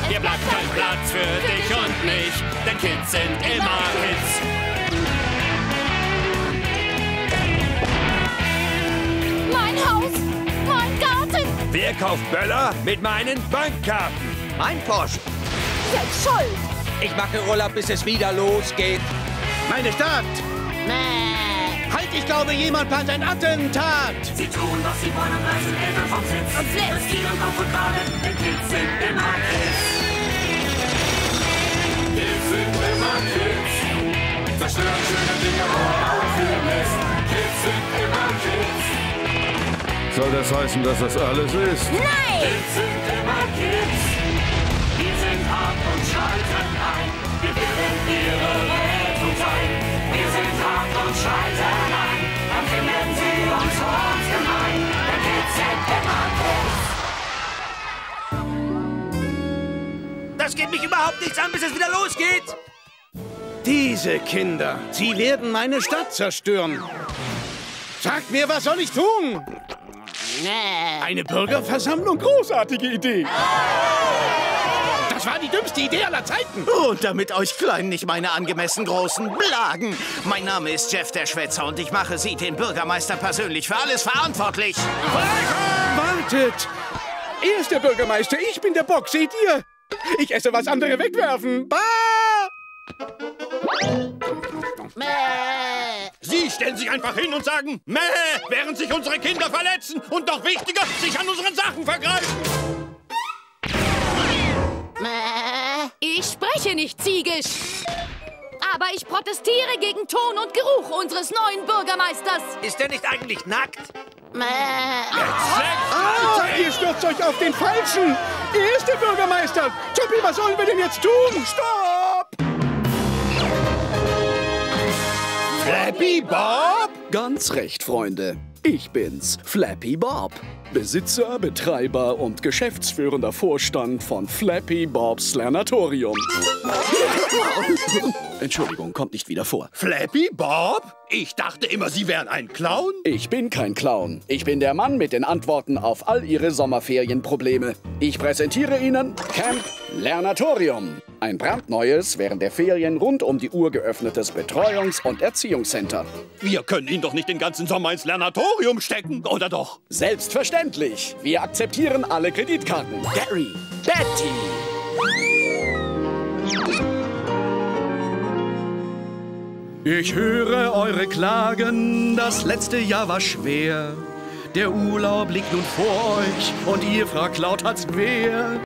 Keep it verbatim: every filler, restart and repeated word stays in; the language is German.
Hier bleibt kein Platz für dich und mich, denn Kids sind immer Kids. Mein Haus, mein Garten. Wer kauft Böller mit meinen Bankkarten? Mein Porsche. Selbst schuld. Ich mache Urlaub, bis es wieder losgeht. Meine Stadt. Mäh. Halt, ich glaube, jemand plant ein Attentat. Sie tun, was sie wollen, reißen Eltern vom Sitz. Und Flip. Riskieren Kopf und Kragen, denn Kids sind immer Kids. Kids sind immer Kids. Zerstören schöne Dinge und für Mist. Kids sind immer Kids. Soll das heißen, dass das alles ist? Nein! Kids sind immer Kids. Wir sind hart und schalten ein. Wir werden ihre Rettung sein. Wir sind hart und schalten ein. Dann finden sie uns vor uns gemein. Denn Kids sind immer Kids. Das geht mich überhaupt nichts an, bis es wieder losgeht. Diese Kinder, sie werden meine Stadt zerstören. Sagt mir, was soll ich tun? Mäh. Eine Bürgerversammlung? Großartige Idee. Das war die dümmste Idee aller Zeiten. Und damit euch Kleinen nicht meine angemessen großen Blagen. Mein Name ist Jeff der Schwätzer und ich mache Sie, den Bürgermeister, persönlich für alles verantwortlich. Wartet! Er ist der Bürgermeister, ich bin der Bock, seht ihr? Ich esse, was andere wegwerfen. Bah! Mäh. Sie stellen sich einfach hin und sagen Mäh, während sich unsere Kinder verletzen und noch wichtiger, sich an unseren Sachen vergreifen. Mäh. Ich spreche nicht ziegisch. Aber ich protestiere gegen Ton und Geruch unseres neuen Bürgermeisters. Ist der nicht eigentlich nackt? Mäh. Ah, ihr stürzt euch auf den Falschen. Er ist der Bürgermeister. Tuppi, was sollen wir denn jetzt tun? Stopp! Flappy Bob? Ganz recht, Freunde. Ich bin's, Flappy Bob. Besitzer, Betreiber und geschäftsführender Vorstand von Flappy Bobs Lernatorium. Entschuldigung, kommt nicht wieder vor. Flappy Bob? Ich dachte immer, Sie wären ein Clown. Ich bin kein Clown. Ich bin der Mann mit den Antworten auf all Ihre Sommerferienprobleme. Ich präsentiere Ihnen Camp Lernatorium. Ein brandneues, während der Ferien rund um die Uhr geöffnetes Betreuungs- und Erziehungscenter. Wir können ihn doch nicht den ganzen Sommer ins Lernatorium stecken, oder doch? Selbstverständlich. Wir akzeptieren alle Kreditkarten. Gary, Betty. Ich höre eure Klagen, das letzte Jahr war schwer. Der Urlaub liegt nun vor euch und ihr fragt laut, als wer.